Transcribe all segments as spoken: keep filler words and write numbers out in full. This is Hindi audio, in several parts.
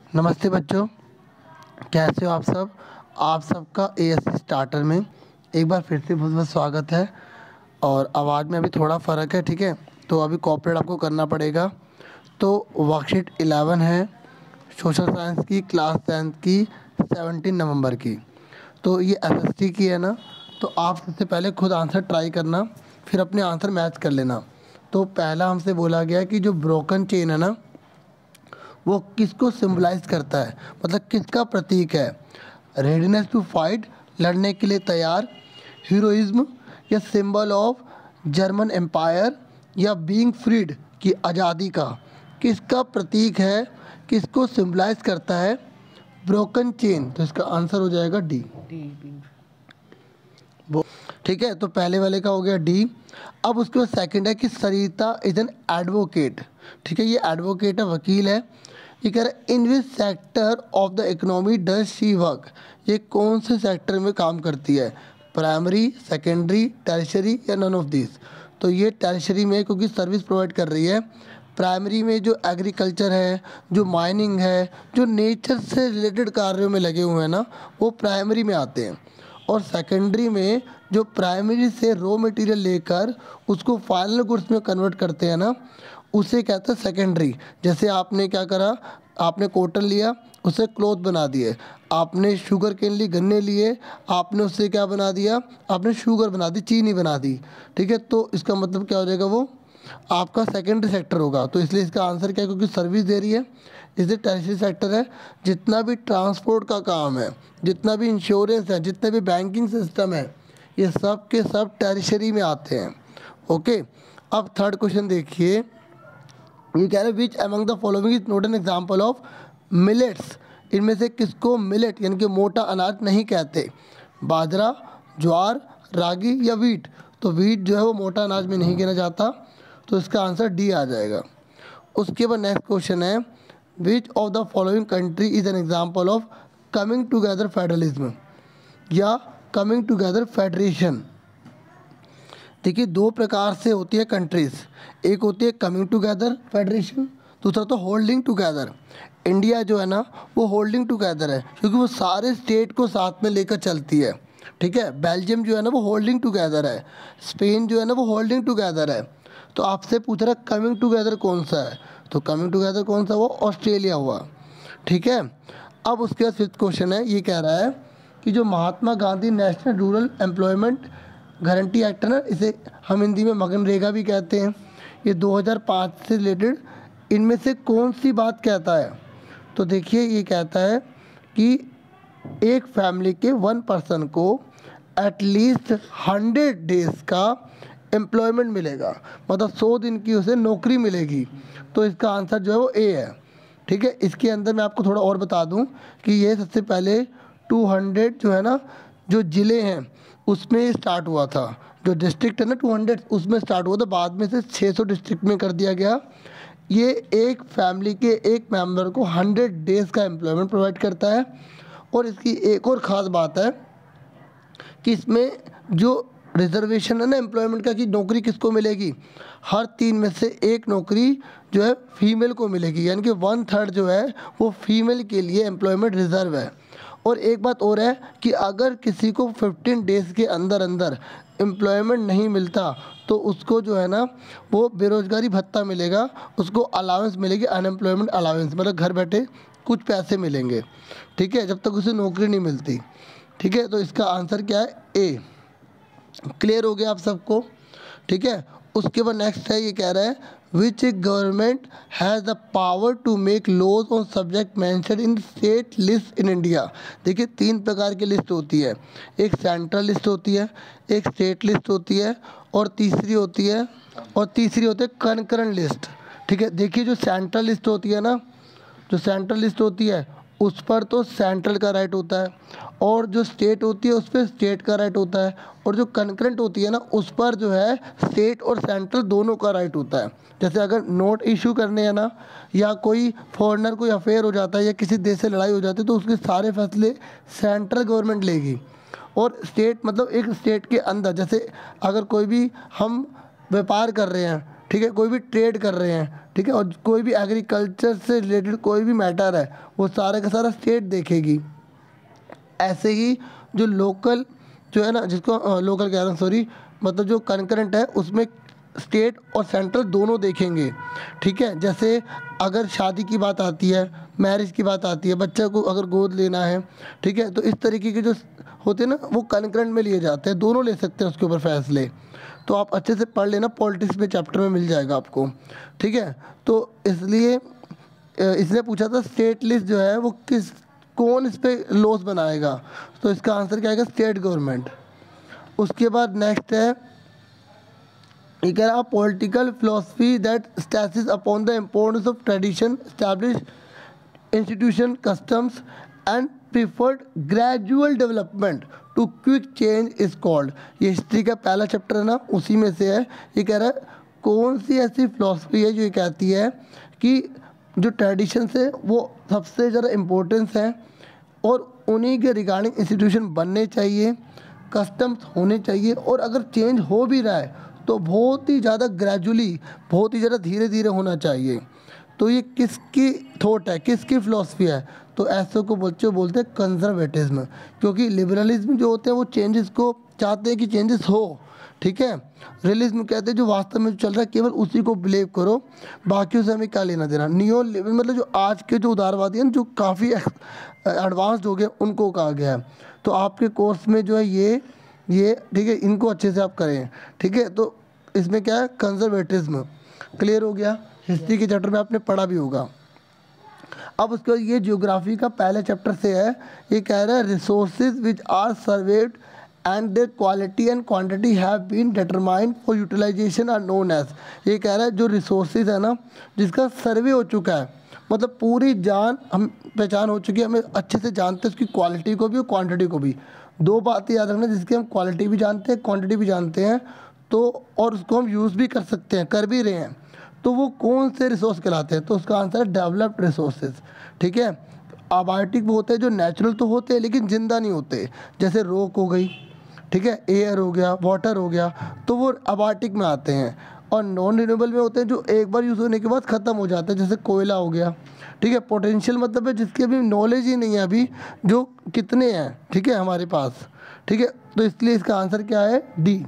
नमस्ते बच्चों, कैसे हो आप सब। आप सबका एएससी स्टार्टर में एक बार फिर से बहुत बहुत स्वागत है। और आवाज़ में अभी थोड़ा फ़र्क है, ठीक है, तो अभी कोऑपरेट आपको करना पड़ेगा। तो वर्कशीट इलेवन है सोशल साइंस की, क्लास टेंथ की, सेवनटीन नवंबर की। तो ये एसएसटी की है ना, तो आप सबसे पहले खुद आंसर ट्राई करना, फिर अपने आंसर मैच कर लेना। तो पहला हमसे बोला गया कि जो ब्रोकन चेन है ना, वो किसको सिंबलाइज करता है, मतलब किसका प्रतीक है। रेडीनेस टू फाइट, लड़ने के लिए तैयार, हीरोइज्म, या सिंबल ऑफ जर्मन एम्पायर, या बीइंग फ्रीड की आज़ादी का किसका प्रतीक है, किसको सिंबलाइज करता है ब्रोकन चेन। तो इसका आंसर हो जाएगा डी। वो ठीक है, तो पहले वाले का हो गया डी। अब उसके बाद सेकंड है कि सरिता इज एन एडवोकेट। ठीक है, ये एडवोकेट है, वकील है। ये कह रहा है in which sector of the economy does she work, ये कौन से सेक्टर में काम करती है, प्राइमरी, सेकेंडरी, टर्शरी, या नन ऑफ दिस। तो ये टर्शरी में, क्योंकि सर्विस प्रोवाइड कर रही है। प्राइमरी में जो एग्रीकल्चर है, जो माइनिंग है, जो नेचर से रिलेटेड कार्यों में लगे हुए हैं ना, वो प्राइमरी में आते हैं। और सेकेंडरी में जो प्राइमरी से रॉ मटेरियल लेकर उसको फाइनल गुड्स में कन्वर्ट करते हैं ना, उसे कहते हैं सेकेंडरी। जैसे आपने क्या करा, आपने कॉटन लिया, उससे क्लॉथ बना दिए। आपने शुगर केन ली, गन्ने लिए, आपने उससे क्या बना दिया, आपने शुगर बना दी, चीनी बना दी। ठीक है, तो इसका मतलब क्या हो जाएगा, वो आपका सेकेंडरी सेक्टर होगा। तो इसलिए इसका आंसर क्या है, क्योंकि सर्विस दे रही है, इसलिए टर्शरी सेक्टर है। जितना भी ट्रांसपोर्ट का काम है, जितना भी इंश्योरेंस है, जितने भी बैंकिंग सिस्टम है, ये सब के सब टर्शरी में आते हैं। ओके, अब थर्ड क्वेश्चन देखिए, ये कह रहे हैं which among the following is not an example of millets, इनमें से किसको मिलेट यानी कि मोटा अनाज नहीं कहते, बाजरा, ज्वार, रागी, या वीट। तो वीट जो है वो मोटा अनाज में नहीं गिना जाता, तो इसका आंसर डी आ जाएगा। उसके बाद नेक्स्ट क्वेश्चन है which of the following country is an example of coming together federalism या कमिंग टुगेदर फेडरेशन। देखिए, दो प्रकार से होती है कंट्रीज, एक होती है कमिंग टुगेदर फेडरेशन, दूसरा तो होल्डिंग टुगेदर। इंडिया जो है ना, वो होल्डिंग टुगेदर है, क्योंकि वो सारे स्टेट को साथ में लेकर चलती है। ठीक है, बेल्जियम जो है ना, वो होल्डिंग टुगेदर है, स्पेन जो है ना, वो होल्डिंग टुगेदर है। तो आपसे पूछ रहा है कमिंग टुगेदर कौन सा है, तो कमिंग टुगेदर कौन सा, वो ऑस्ट्रेलिया हुआ। ठीक है, अब उसके बाद फिफ्थ क्वेश्चन है, ये कह रहा है कि जो Mahatma Gandhi national rural employment guarantee act है ना, इसे हम हिंदी में मनरेगा भी कहते हैं, ये दो हज़ार पाँच से रिलेटेड इनमें से कौन सी बात कहता है। तो देखिए, ये कहता है कि एक फैमिली के वन पर्सन को एटलीस्ट हंड्रेड डेज का एम्प्लॉयमेंट मिलेगा, मतलब सौ दिन की उसे नौकरी मिलेगी। तो इसका आंसर जो है वो ए है। ठीक है, इसके अंदर मैं आपको थोड़ा और बता दूं कि ये सबसे पहले दो सौ जो है ना, जो ज़िले हैं उसमें स्टार्ट हुआ था, जो डिस्ट्रिक्ट है ना दो सौ उसमें स्टार्ट हुआ था, बाद में से छह सौ डिस्ट्रिक्ट में कर दिया गया। ये एक फैमिली के एक मेंबर को हंड्रेड डेज़ का एम्प्लॉयमेंट प्रोवाइड करता है। और इसकी एक और ख़ास बात है कि इसमें जो रिजर्वेशन है ना एम्प्लॉयमेंट का, कि नौकरी किसको मिलेगी, हर तीन में से एक नौकरी जो है फीमेल को मिलेगी, यानी कि वन थर्ड जो है वो फीमेल के लिए एम्प्लॉयमेंट रिजर्व है। और एक बात और है कि अगर किसी को पंद्रह डेज़ के अंदर अंदर एम्प्लॉयमेंट नहीं मिलता, तो उसको जो है ना वो बेरोज़गारी भत्ता मिलेगा, उसको अलाउंस मिलेगी, अनएम्प्लॉयमेंट अलाउंस, मतलब घर बैठे कुछ पैसे मिलेंगे। ठीक है, जब तक उसे नौकरी नहीं मिलती। ठीक है, तो इसका आंसर क्या है, ए। क्लियर हो गया आप सबको। ठीक है, उसके बाद नेक्स्ट है, ये कह रहा है which government has the power to make laws on subject mentioned in state list in India. देखिए, तीन प्रकार की लिस्ट होती है, एक सेंट्रल लिस्ट होती है, एक स्टेट लिस्ट होती है, और तीसरी होती है और तीसरी होती है कनकरेंट लिस्ट। ठीक है, देखिए जो सेंट्रल लिस्ट होती है ना, जो सेंट्रल लिस्ट होती है उस पर तो सेंट्रल का राइट होता है, और जो स्टेट होती है उस पर स्टेट का राइट होता है, और जो कंकरेंट होती है ना उस पर जो है स्टेट और सेंट्रल दोनों का राइट होता है। जैसे अगर नोट इशू करने हैं ना, या कोई फॉरेनर कोई अफेयर हो जाता है, या किसी देश से लड़ाई हो जाती है, तो उसके सारे फैसले सेंट्रल गवर्नमेंट लेगी। और स्टेट मतलब एक स्टेट के अंदर, जैसे अगर कोई भी हम व्यापार कर रहे हैं, ठीक है, कोई भी ट्रेड कर रहे हैं, ठीक है, और कोई भी एग्रीकल्चर से रिलेटेड कोई भी मैटर है वो सारा का सारा स्टेट देखेगी। ऐसे ही जो लोकल जो है ना, जिसको लोकल कह रहा हूँ सॉरी, मतलब जो कंकरेंट है उसमें स्टेट और सेंट्रल दोनों देखेंगे। ठीक है, जैसे अगर शादी की बात आती है, मैरिज की बात आती है, बच्चा को अगर गोद लेना है, ठीक है, तो इस तरीके के जो होते हैं ना वो कंकरेंट में लिए जाते हैं, दोनों ले सकते हैं उसके ऊपर फैसले। तो आप अच्छे से पढ़ लेना, पॉलिटिक्स में चैप्टर में मिल जाएगा आपको। ठीक है, तो इसलिए इसने पूछा था स्टेट लिस्ट जो है वो किस कौन इस पे लॉस बनाएगा, तो इसका आंसर क्या आएगा, स्टेट गवर्नमेंट। उसके बाद नेक्स्ट है, ये कह रहा political philosophy that stresses upon the importance of tradition, establish institution, customs and preferred gradual development to quick change is called. ये हिस्ट्री का पहला चैप्टर है ना, उसी में से है। ये कह रहा है कौन सी ऐसी फिलोसफी है जो ये कहती है कि जो ट्रेडिशन है वो सबसे ज़्यादा इम्पोर्टेंस है और उन्हीं के रिगार्डिंग इंस्टीट्यूशन बनने चाहिए, कस्टम्स होने चाहिए, और अगर चेंज हो भी रहा है तो बहुत ही ज़्यादा ग्रेजुअली, बहुत ही ज़्यादा धीरे धीरे होना चाहिए। तो ये किसकी थॉट है, किसकी फिलॉसफी है, तो ऐसे को बच्चों बोलते हैं कंजर्वेटिज्म, क्योंकि लिबरलिज्म जो होते हैं वो चेंजेस को चाहते हैं कि चेंजेस हो। ठीक है, रियलिज्म कहते हैं जो वास्तव में चल रहा है केवल उसी को बिलीव करो, बाकी से हमें क्या लेना देना। नियो मतलब जो आज के जो उदारवादी हैं जो काफ़ी एडवांस्ड हो गए उनको कहा गया है। तो आपके कोर्स में जो है ये ये ठीक है, इनको अच्छे से आप करें। ठीक है, तो इसमें क्या है, कंजर्वेटिज्म क्लियर हो गया। हिस्ट्री के चैप्टर में आपने पढ़ा भी होगा। अब उसके बाद ये ज्योग्राफी का पहले चैप्टर से है, ये कह रहा है resources which are surveyed and their quality and quantity have been determined for utilization are known as. ये कह रहा है जो रिसोर्सेज है ना जिसका सर्वे हो चुका है, मतलब पूरी जान हम पहचान हो चुकी है, हमें अच्छे से जानते हैं उसकी क्वालिटी को भी और क्वांटिटी को भी। दो बातें याद रखना, जिसकी हम क्वालिटी भी जानते हैं, क्वांटिटी भी जानते हैं, तो और उसको हम यूज़ भी कर सकते हैं, कर भी रहे हैं, तो वो कौन से रिसोर्स कहलाते हैं, तो उसका आंसर है डेवलप्ड रिसोर्सेज। ठीक है, अबायोटिक वो होते हैं जो नेचुरल तो होते हैं लेकिन जिंदा नहीं होते, जैसे रॉक हो गई, ठीक है, एयर हो गया, वाटर हो गया, तो वो अबायोटिक में आते हैं। और नॉन रिन्यूएबल में होते हैं जो एक बार यूज़ होने के बाद ख़त्म हो जाते हैं, जैसे कोयला हो गया। ठीक है, पोटेंशियल मतलब है जिसकी अभी नॉलेज ही नहीं है अभी जो कितने हैं, ठीक है, हमारे पास। ठीक है, तो इसलिए इसका आंसर क्या है, डी।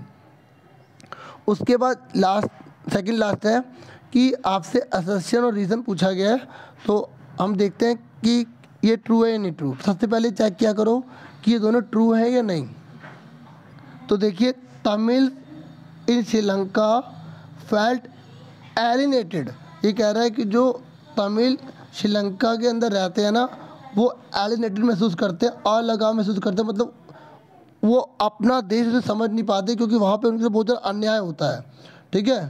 उसके बाद लास्ट सेकंड लास्ट है कि आपसे असर्शन और रीज़न पूछा गया है, तो हम देखते हैं कि ये ट्रू है या नहीं ट्रू। सबसे पहले चेक किया करो कि ये दोनों ट्रू है या नहीं। तो देखिए, Tamil in Sri Lanka felt alienated, ये कह रहा है कि जो तमिल श्रीलंका के अंदर रहते हैं ना वो एलिनेटेड महसूस करते हैं, अलगाव महसूस करते हैं, मतलब वो अपना देश उसे समझ नहीं पाते क्योंकि वहाँ पे उनके साथ बहुत ज़्यादा अन्याय होता है। ठीक है,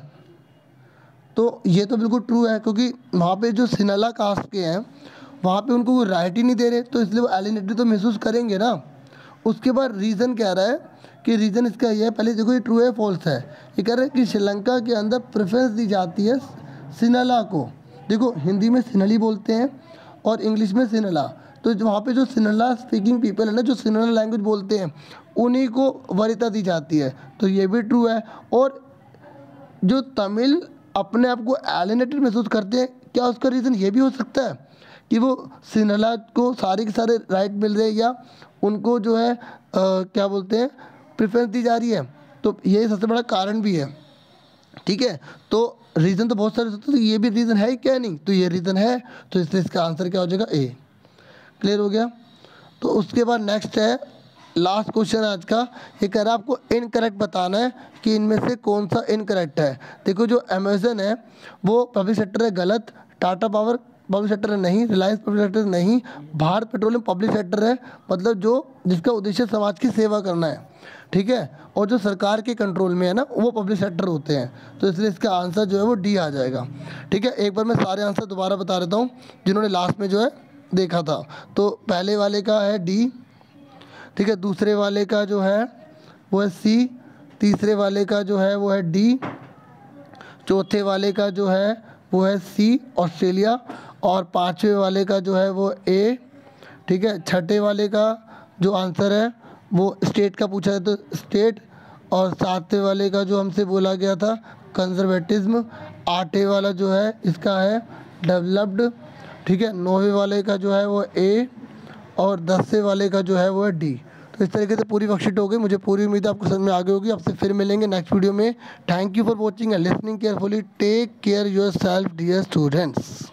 तो ये तो बिल्कुल ट्रू है क्योंकि वहाँ पे जो सिनला कास्ट के हैं वहाँ पे उनको वो राइट ही नहीं दे रहे, तो इसलिए वो एलिनेटेड तो महसूस करेंगे ना। उसके बाद रीज़न कह रहा है कि रीज़न इसका ये है, पहले देखो ये ट्रू है फॉल्स है। ये कह रहा है कि श्रीलंका के अंदर प्रेफरेंस दी जाती है सिनला को। देखो हिंदी में सिनली बोलते हैं और इंग्लिश में सिनला, तो वहाँ पे जो सिनला स्पीकिंग पीपल है ना, जो सिनला लैंग्वेज बोलते हैं, उन्हीं को वरीयता दी जाती है, तो ये भी ट्रू है। और जो तमिल अपने आप को एलिनेटेड महसूस करते हैं, क्या उसका रीज़न ये भी हो सकता है कि वो सिनला को सारे के सारे राइट मिल रहे हैं या उनको जो है आ, क्या बोलते हैं प्रेफरेंस दी जा रही है, तो ये सबसे बड़ा कारण भी है। ठीक है, तो रीज़न तो बहुत सारे होते हैं, तो ये भी रीज़न है क्या नहीं, तो ये रीज़न है, तो इसलिए इसका आंसर क्या हो जाएगा, ए। क्लियर हो गया। तो उसके बाद नेक्स्ट है लास्ट क्वेश्चन आज का, ये कह रहा है आपको इनकरेक्ट बताना है कि इनमें से कौन सा इनकरेक्ट है। देखो जो अमेजन है वो पब्लिक सेक्टर है, गलत। टाटा पावर पब्लिक सेक्टर है, नहीं। रिलायंस पब्लिक सेक्टर नहीं। भारत पेट्रोलियम पब्लिक सेक्टर है, मतलब जो जिसका उद्देश्य समाज की सेवा करना है। ठीक है, और जो सरकार के कंट्रोल में है ना वो पब्लिक सेक्टर होते हैं, तो इसलिए इसका आंसर जो है वो डी आ जाएगा। ठीक है, एक बार मैं सारे आंसर दोबारा बता देता हूँ जिन्होंने लास्ट में जो है देखा था। तो पहले वाले का है डी, ठीक है, दूसरे वाले का जो है वो है सी, तीसरे वाले का जो है वो है डी, चौथे वाले का जो है वो है सी ऑस्ट्रेलिया, और पाँचवें वाले का जो है वो ए। ठीक है, छठे वाले का जो आंसर है वो स्टेट का पूछा है तो स्टेट, और सातवें वाले का जो हमसे बोला गया था कंजर्वेटिज्म, आठे वाला जो है इसका है डेवलप्ड, ठीक है, नौवे वाले का जो है वो ए, और दसवें वाले का जो है वो है डी। तो इस तरीके से पूरी वर्कशीट हो गई। मुझे पूरी उम्मीद है आपको समझ में आ गई होगी। आपसे फिर मिलेंगे नेक्स्ट वीडियो में। Thank you for watching and listening carefully. Take care yourself dear students.